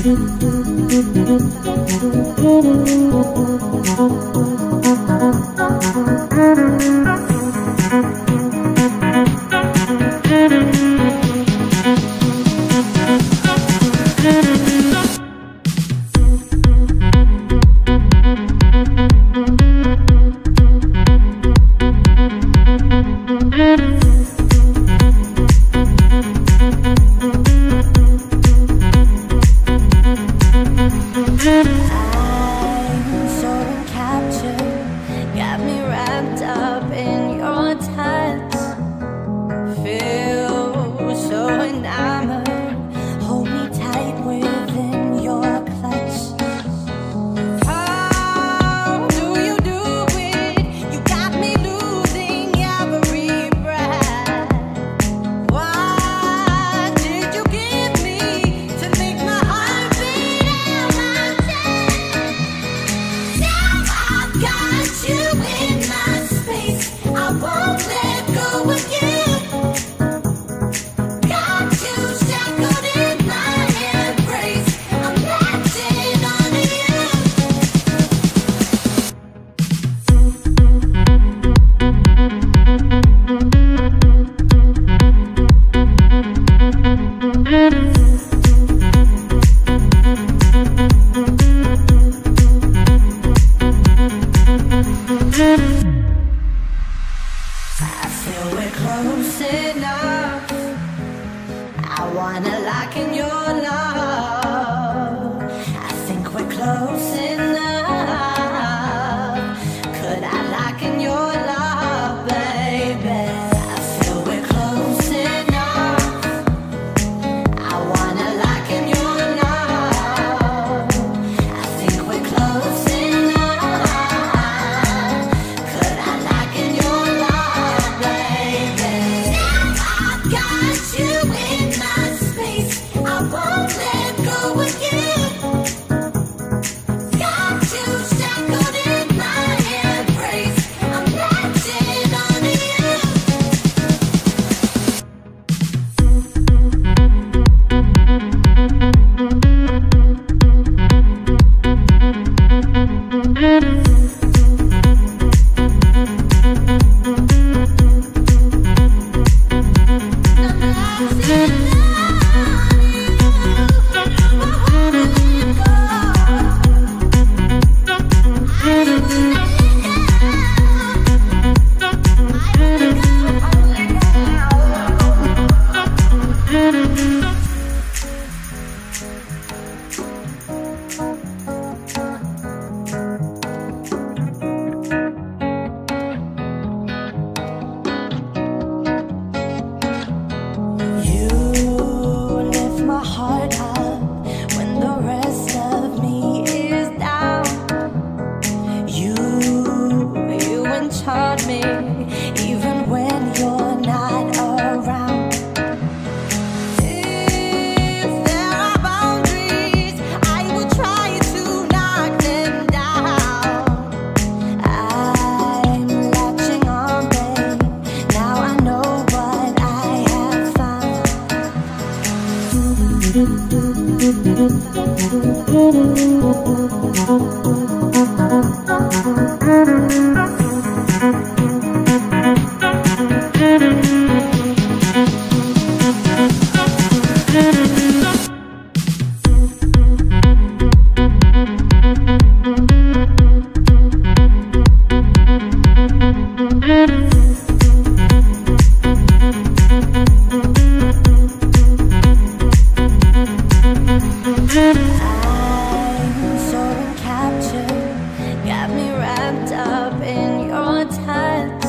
Got me wrapped up in your touch.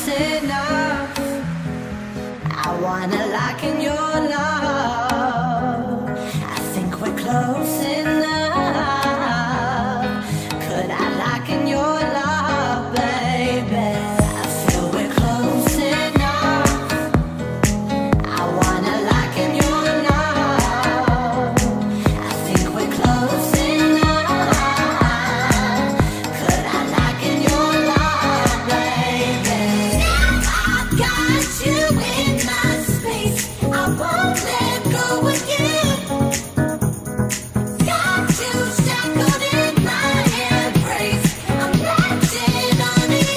close enough. I wanna lock in your love. I think we're close enough. Could I lock in your love, baby? I feel we're close enough. I wanna lock in your love. I think we're close enough. Could I lock in your love, baby? Now I've got you in my space. I won't let go of you. Got you shackled in my embrace. I'm latching onto you.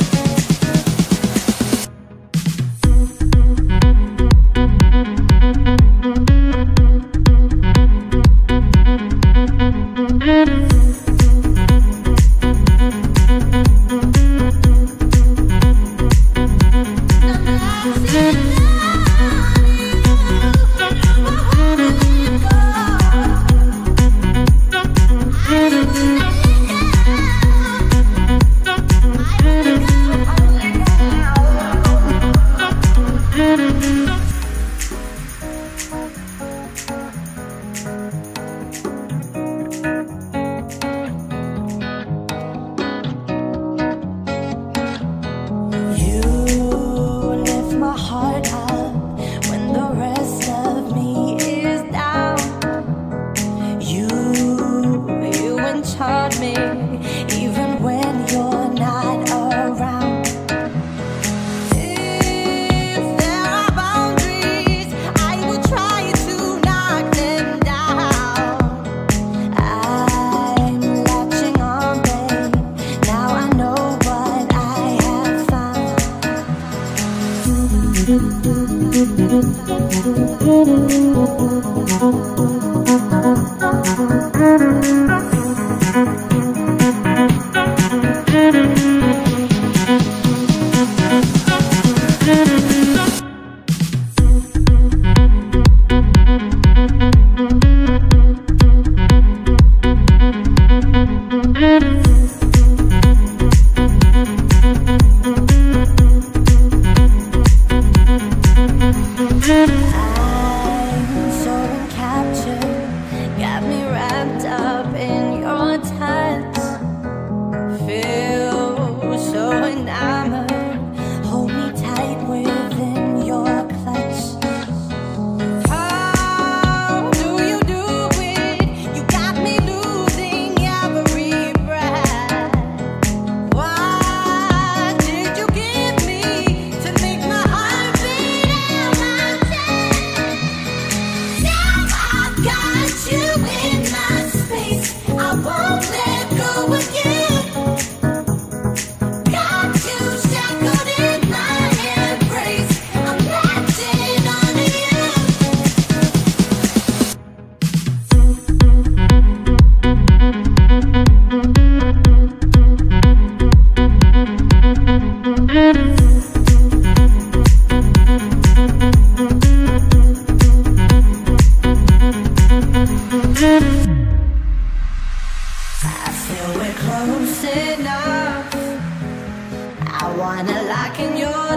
You lift my heart up when the rest of me is down. You enchant me even when you're not around. If there are boundaries, I will try to knock them down. I'm latching on, babe. Now I know what I have found. I'm so encaptured, got me wrapped up in your touch. Feel so enamored, hold me tight within your clutch. How do you do it? You got me losing every breath. What did you give me to make my heart beat out my chest? Now I've got you in my space. I won't let go of you. Got you shackled in my embrace. I'm latching onto you. I feel we're close enough. I wanna lock in your